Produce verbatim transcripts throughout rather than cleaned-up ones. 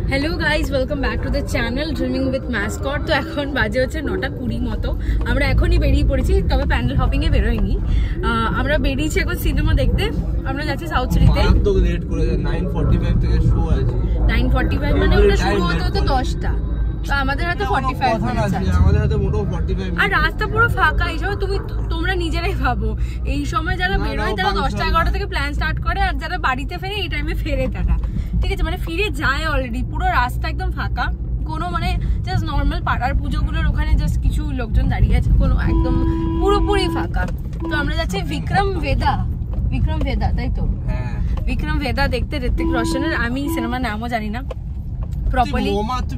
Hello guys welcome back to the channel dreaming with mascot. तो এখন বাজে হচ্ছে নটা কুড়ি মতো। আমরা এখনই বেরিয়ে পড়েছি, তবে প্যান্ডেল হপিং এ বেরোইনি। আমরা বেরিয়েছি এখন সিনেমা দেখতে। আমরা যাচ্ছি সাউথ সিটিতে। তো লেট করে nine forty-five থেকে শো আছে। nine forty-five মানে ওটা শুরু হতে হতে দশটা। তো আমাদের হাতে forty-five মিনিট আছে। আমাদের হাতে মোটো forty-five মিনিট। আর রাস্তা পুরো ফাঁকা। এই সময় তুমি তোমরা নিজেরাই ভাবো, এই সময় যারা বেরোয় তারা দশটা এগারোটা থেকে প্ল্যান স্টার্ট করে, আর যারা বাড়িতে ফেরে এই টাইমে ফেরে তারা। ঠিক আছে, মানে ফিরে যায় অলরেডি। পুরো রাস্তা একদম ফাঁকা, কোনো মানে জাস্ট নর্মাল পাড়ার পুজোগুলোর ওখানে জাস্ট কিছু লোকজন দাঁড়িয়ে আছে, কোনো একদম পুরোপুরি ফাঁকা। তো আমরা যাচ্ছি বিক্রম ভেদা। বিক্রম ভেদা, তাই তো? হ্যাঁ, বিক্রম ভেদা দেখতে, ঋত্বিক রোশনের। আমি সিনেমার নামও জানি না প্রপারলি।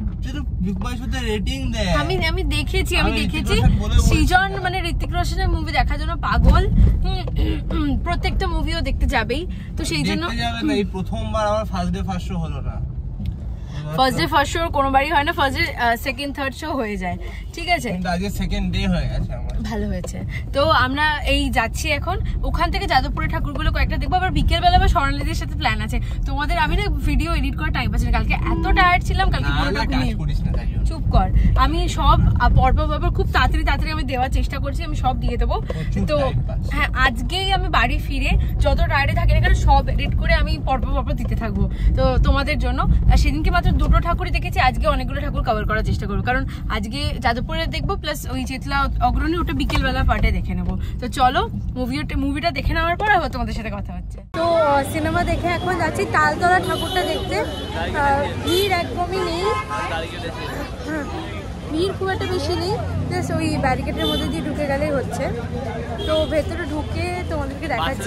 আমি আমি দেখেছি আমি দেখেছি সৃজন মানে ঋত্বিক রোশনের মুভি দেখার জন্য পাগল। প্রত্যেকটা মুভিও দেখতে যাবেই, তো সেই জন্য প্রথমবার আমার ফার্স্ট ডে ফার্স্ট শো হলো না। ফার্স্ট ডে ফার্স্ট শো কোনোবারই হয় না, first day second third show হয়ে যায়। ঠিক আছে, আজকে সেকেন্ড ডে হয়ে গেছে আমার। ভালো হয়েছে। তো আমরা এই যাচ্ছি এখন, ওখান থেকে যাদবপুরের ঠাকুরগুলো কয়েকটা দেখবো। আবার বিকেলবেলা আবার স্বর্ণালীদের সাথে প্ল্যান আছে। তোমাদের আমি না ভিডিও এডিট করে টাইম পাচ্ছি না, কালকে এত টায়ার্ড ছিলাম। কালকে পুরোটা ঘুমিয়ে। চুপ কর, আমি সব পরপর পরপর খুব তাড়াতাড়ি তাড়াতাড়ি আমি দেওয়ার চেষ্টা করছি, আমি সব দিয়ে দেবো। তো হ্যাঁ, আজকেই আমি বাড়ি ফিরে যত টায়ার্ডে থাকি না কেন সব এডিট করে আমি পরপর পরপর দিতে থাকবো তো তোমাদের জন্য। আর সেদিনকে মাত্র দুটো ঠাকুরই দেখেছি, আজকে অনেকগুলো ঠাকুর কভার করার চেষ্টা করবো, কারণ আজকে যাদবপুরে দেখবো প্লাস ওই চেতলা অগ্রণী ওটা বিকেলবেলা পার্টে দেখে নেবো। তো চলো মুভিটা মুভিটা দেখে নেওয়ার পর আবার তোমাদের সাথে কথা হচ্ছে। তো সিনেমা দেখে এখন যাচ্ছি তালতলা ঠাকুরটা দেখতে। ভিড় একদমই নেই, হ্যাঁ ভিড় খুব একটা বেশি নেই, জাস্ট ওই ব্যারিকেডের মধ্যে দিয়ে ঢুকে গেলেই হচ্ছে। তো ভেতরে ঢুকে তোমাদেরকে দেখাচ্ছি।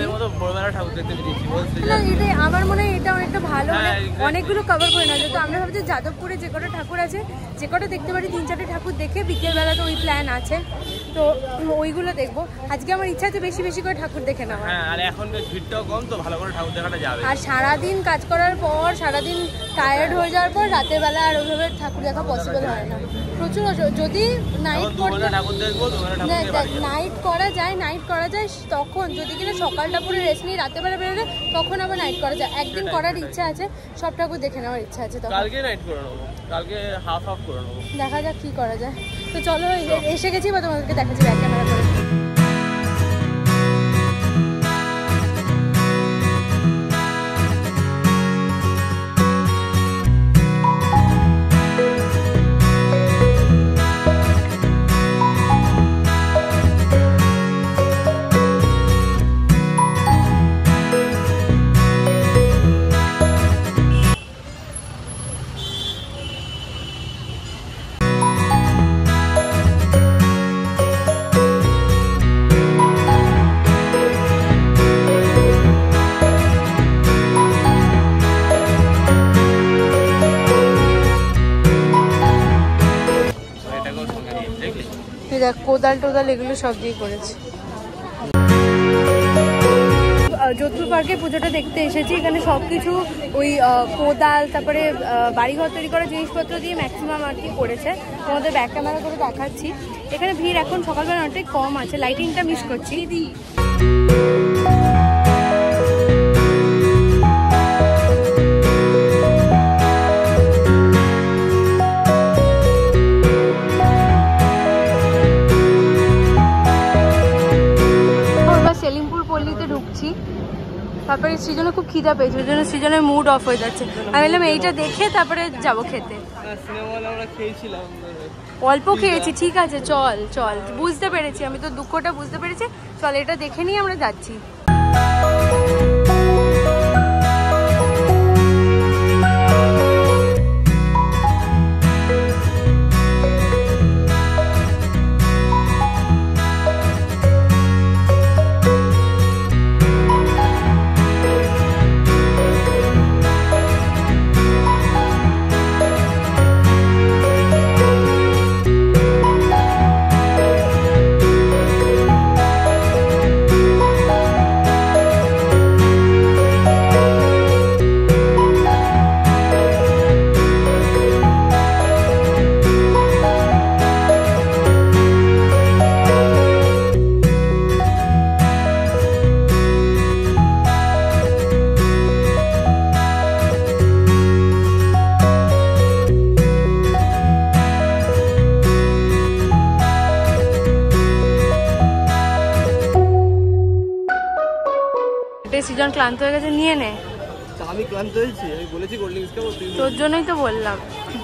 না এটাই আমার মনে হয় এটা অনেকটা ভালো, অনেকগুলো কভার করে না। যেহেতু আমরা ভাবছি যাদবপুরে যে কটা ঠাকুর আছে যে কটা দেখতে পারি, তিন চারটে ঠাকুর দেখে বিকেলবেলা তো ওই প্ল্যান আছে, তো ওইগুলো দেখবো। আজকে আমার ইচ্ছা আছে বেশি বেশি করে ঠাকুর দেখে নেওয়া। আর এখন ভিড়টাও কম, তো ভালো করে ঠাকুর দেখাটা যাবে। আর সারাদিন কাজ করার পর, সারাদিন টায়ার্ড হয়ে যাওয়ার পর রাতের বেলা আর ওইভাবে ঠাকুর দেখা পসিবল হয় না। প্রচুর যদি নাইট করতে নাইট করা যায় নাইট করা যায় তখন, যদি কিনা সকালটা পুরো রেস্ট নিয়ে রাতের বেলা বেরোলে তখন আবার নাইট করা যায়। একদিন করার ইচ্ছা আছে, সব ঠাকুর দেখে নেওয়ার ইচ্ছা আছে। কালকে নাইট করে নেবো, কালকে হাফ হাফ করে নেবো, দেখা যাক কি করা যায়। তো চলো এসে গেছি, বা তোমাদেরকে দেখাচ্ছি ব্যাক ক্যামেরা করে। কোদাল টোদাল এগুলো সব দিয়ে করেছে। যোধপুর পার্কে পুজোটা দেখতে এসেছি। এখানে সবকিছু ওই কোদাল, তারপরে বাড়িঘর তৈরি করার জিনিসপত্র দিয়ে ম্যাক্সিমাম আর কি করেছে। তোমাদের ব্যাক ক্যামেরা করে দেখাচ্ছি। এখানে ভিড় এখন সকালবেলা অনেকটাই কম আছে, লাইটিংটা মিস করছি। ঢুকছি, তারপরে সৃজনে খুব খিদা পেয়েছে, ওই জন্য সৃজনের মুড অফ হয়ে যাচ্ছে। আমি বললাম এইটা দেখে তারপরে যাবো খেতে। অল্প খেয়েছি, ঠিক আছে চল চল, বুঝতে পেরেছি আমি তো দুঃখটা বুঝতে পেরেছি। চল এটা দেখে নিয়ে আমরা যাচ্ছি। সৃজন ক্লান্ত হয়ে গেছে, নিয়ে নে। আমি ক্লান্ত হয়েছি, আমি বলেছি কোল্ড ড্রিঙ্কস খাবো, তোর জন্যই তো বললাম।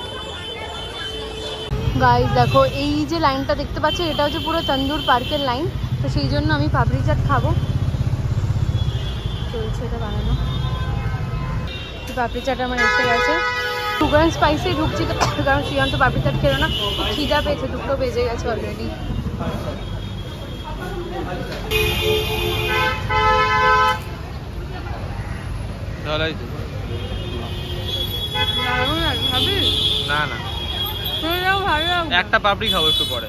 গাইস দেখো এই যে লাইনটা দেখতে পাচ্ছ, এটা হচ্ছে পুরো তন্দুর পার্কের লাইন। তো সেই জন্য আমি পাপড়ি চাট খাবো, চলছে এটা বানানো। পাপড়ি চাট আমার এসে গেছে, সুগার অ্যান্ড স্পাইসি ঢুকছি কারণ শ্রীয়ান তো পাপড়ি চাট খেলো না, খিদা পেয়েছে, দুটো বেজে গেছে অলরেডি। না না একটা পাপড়ি খাবো একটু পরে।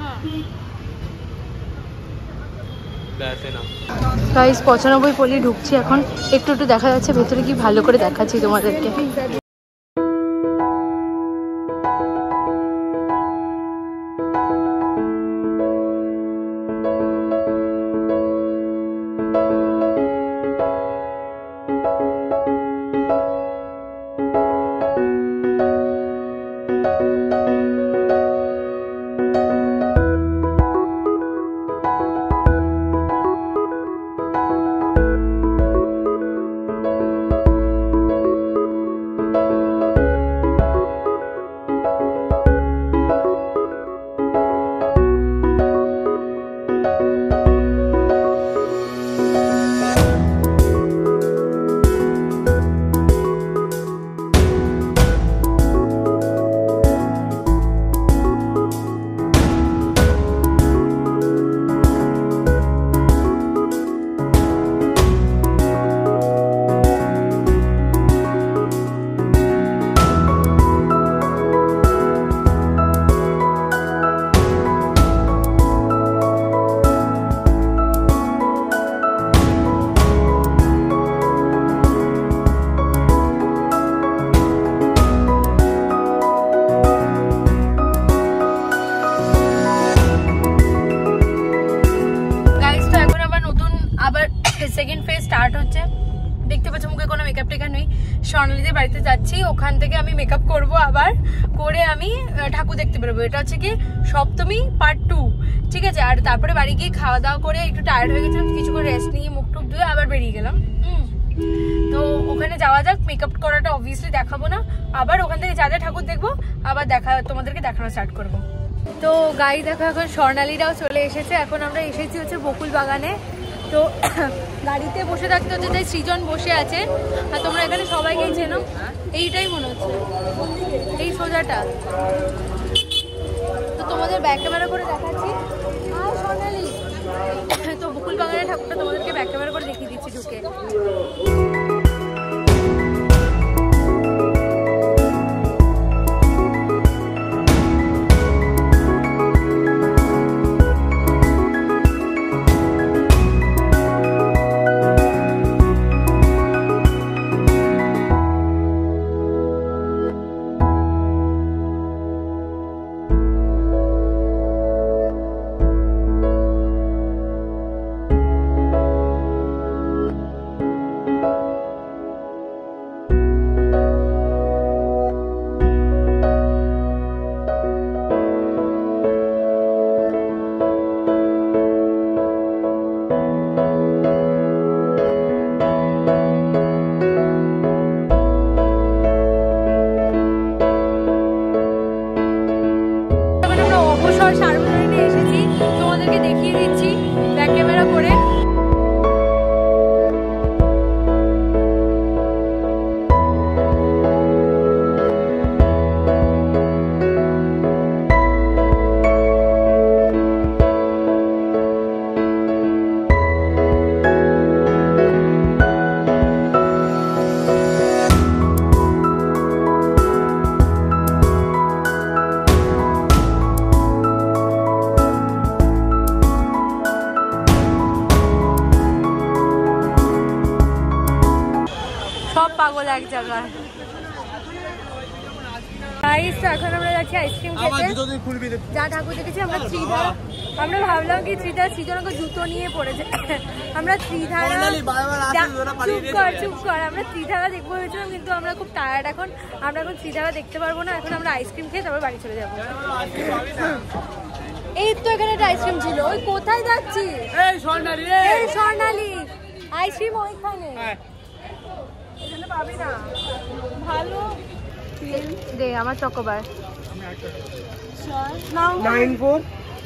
গাইস পঁচানব্বই পলি ঢুকছি এখন, একটু একটু দেখা যাচ্ছে ভেতরে কি, ভালো করে দেখাচ্ছি তোমাদেরকে। সেকেন্ড ফেজ স্টার্ট হচ্ছে, দেখতে পাচ্ছ মুখে কোনো মেকআপ টেকআপ নেই। স্বর্ণালীদের বাড়িতে যাচ্ছি, ওখান থেকে আমি মেকআপ করব, আবার করে আমি ঠাকুর দেখতে বেরোবো। এটা হচ্ছে কি সপ্তমী পার্ট টু, ঠিক আছে। আর তারপরে বাড়ি গিয়ে খাওয়া দাওয়া করে একটু টায়ার্ড হয়ে গেছিলাম, কিছু করে রেস্ট নিয়ে মুখ টুক ধুয়ে আবার বেরিয়ে গেলাম। হুম তো ওখানে যাওয়া যাক, মেকআপ করাটা অবভিয়াসলি দেখাবো না, আবার ওখান থেকে যা যা ঠাকুর দেখবো আবার দেখা তোমাদেরকে দেখানো স্টার্ট করবো। তো গাই দেখো এখন স্বর্ণালীরাও চলে এসেছে, এখন আমরা এসেছি হচ্ছে বকুল বাগানে। তো গাড়িতে বসে থাকতে হচ্ছে, তাই সৃজন বসে আছে, আর তোমরা এখানে সবাইকেই চেনো, এইটাই মনে হচ্ছে এই সোজাটা। তো তোমাদের ব্যাক ক্যামেরা করে দেখাচ্ছি। আর স্বর্ণালী তো বকুল বাগানের ঠাকুরটা তোমাদেরকে ব্যাক ক্যামেরা করে দেখিয়ে দিচ্ছি ঢুকে। সার্বজনীনে এসেছি, তোমাদেরকে দেখিয়ে দিচ্ছি ব্যাক ক্যামেরা করে। পাগল এক জায়গায়। এখন আমরা যাচ্ছি আইসক্রিম খেতে, যা ঠাকুর দেখেছি আমরা ত্রিধারা, আমরা ভাবলাম কি ত্রিধারা সৃজনকে জুতো নিয়ে পড়েছে, আমরা ত্রিধারা চুপ কর চুপ কর আমরা ত্রিধারা দেখবো ভেবেছিলাম, কিন্তু আমরা খুব টায়ার্ড এখন, আমরা এখন ত্রিধারা দেখতে পারবো না, এখন আমরা আইসক্রিম খেয়ে তারপর বাড়ি চলে যাবো। এই তো এখানে একটা আইসক্রিম ছিল, ওই কোথায় যাচ্ছি? এই স্বর্ণালী, এই স্বর্ণালী আইসক্রিম ওইখানে এখানে পাবি না ভালো দে আমার চকোবার নাইন ফোর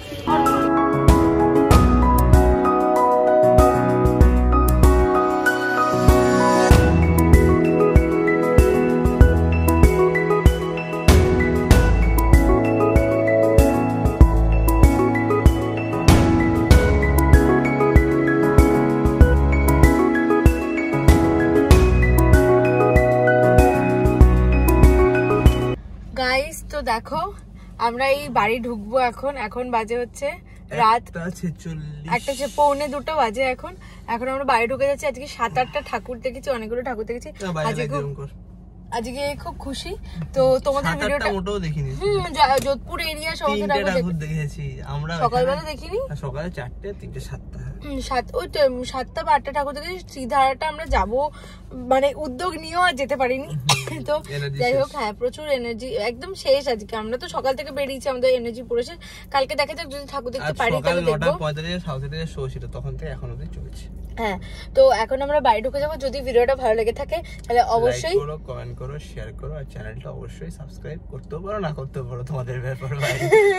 গাইস। তো দেখো আমরা এই বাড়ি ঢুকবো এখন এখন বাজে হচ্ছে রাত একটা পৌনে দুটো বাজে এখন এখন আমরা বাড়ি ঢুকে যাচ্ছি। আজকে সাত আটটা ঠাকুর দেখেছি, অনেকগুলো ঠাকুর দেখেছি আজকে আজকে খুব খুশি। তো তোমাদের ভিডিওটা মোটেও দেখিনি। হুম যোধপুর এরিয়া সমস্ত ঠাকুর দেখেছি আমরা, সকালবেলা দেখিনি, সকালে চারটে তিনটে সাতটা সাত ওই সাতটা বা আটটা ঠাকুর দেখেছি। শ্রীধারাটা আমরা যাবো মানে উদ্যোগ নিয়েও আর যেতে পারিনি। তো যাই হোক হ্যাঁ প্রচুর এনার্জি একদম শেষ আজকে। আমরা তো সকাল থেকে বেরিয়েছি, আমাদের এনার্জি পুরো শেষ। কালকে দেখা যাক যদি ঠাকুর দেখতে পারি তাহলে দেখবো। তখন থেকে এখন অবধি চলছে। হ্যাঁ তো এখন আমরা বাড়ি ঢুকে যাবো। যদি ভিডিওটা ভালো লেগে থাকে তাহলে অবশ্যই করো, কমেন্ট করো, শেয়ার করো আর চ্যানেলটা অবশ্যই সাবস্ক্রাইব করতেও পারো না করতেও পারো, তোমাদের ব্যাপার।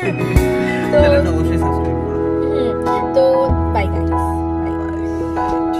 তো অবশ্যই সাবস্ক্রাইব করো। তো বাই গাইস, বাই।